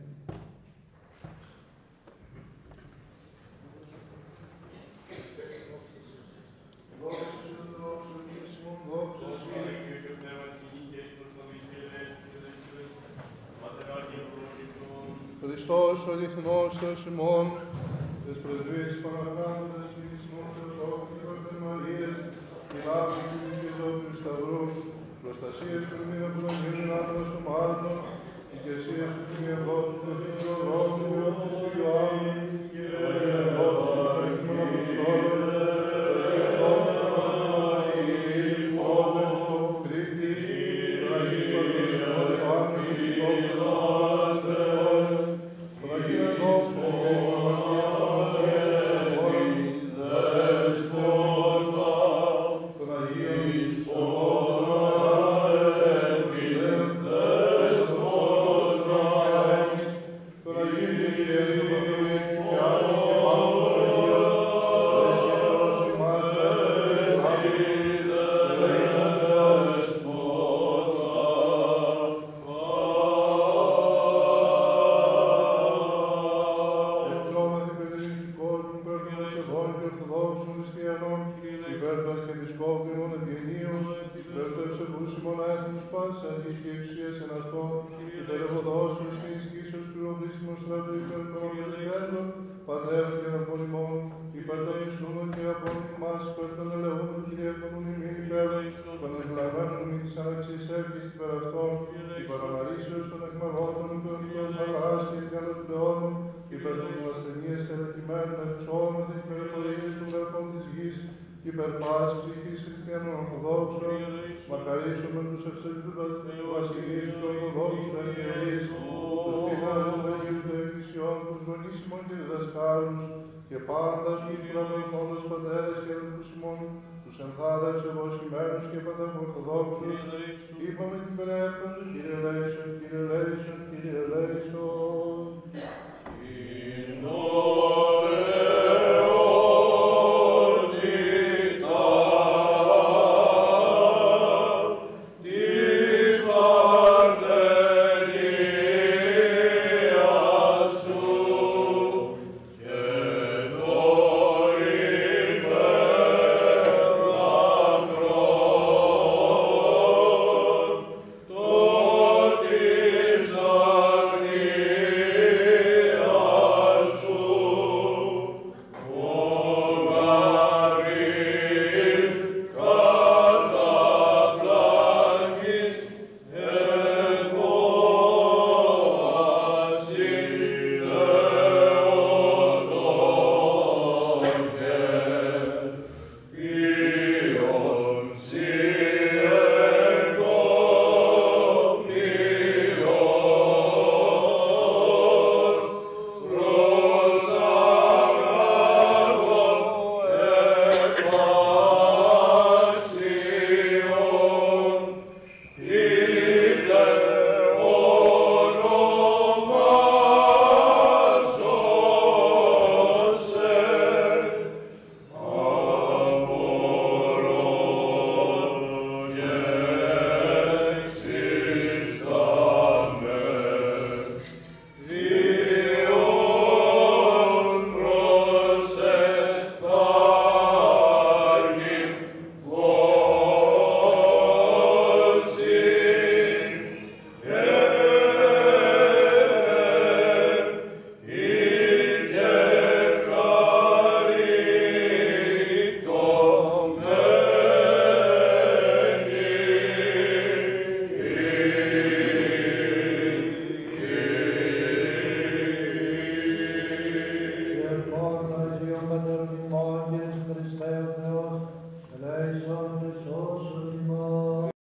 Χριστός ο ρυθμός Θεός ημών, της πρεσβείας Παναγράμματος και της ημών Θεοτόκου και Πρωτές Μαρίας, τη λάβη και την πειζό του Σταυρού, προστασίας του μήνα που τον γίνουν άντρας ομάδων, ηγεσίας του Τιμιαγός, του Δήμιου Ρώσου, του Ιώτης του Ιωάννου, του Αγίου Ρώσου, του Αγίου Αποστόλων, του Αγίου Ρώσου, του Αγίου Όδεν, του Στόχου Κρήτης, του Αγίου Πατρής, του Ιωάννου, του Στόχου Τον Αγίου αρχής και εξουσίας εν αυτόν, υπερευωδώσεως και ισχύσεως του οβρίσιμος στρατού υπέρ των απολυθέντων, πατέρων και απολυμών, υπέρ των ισούμων και απόλυμων μας, υπέρ των ελεούντων Κυριακών ημίν υπέρ, των ευλαγμένων ημίν της αναξής εύχης υπέρ αυτών, υπέρ αναρρήσεως των εκμαγόντων, υπέρ των θαλάς και καλώς πλεόνων, υπέρ των ασθενείες κατακειμένων εξώματα, υπέρ εφορίες των καρπών της γης, υπέρ πάσης ψυχής χριστιανών Ορθοδόξων, μακαρίσουμε τους εξελίτους βασιλείς του Ορθοδόξου αρχιερείς, τους φύγαρες των Αγίων των Εκκλησιών, τους γονείς ημών και διδασκάλους, και πάντα στους προαπελθόντες πατέρες και αδελφούς ημών, τους ενθάρρευσε βοσχημένους και πανταχορθοδόξους, είπαμε και περέφτονται, Κύριε ελέησον, Κύριε ελέησον, Κύριε ελέησον.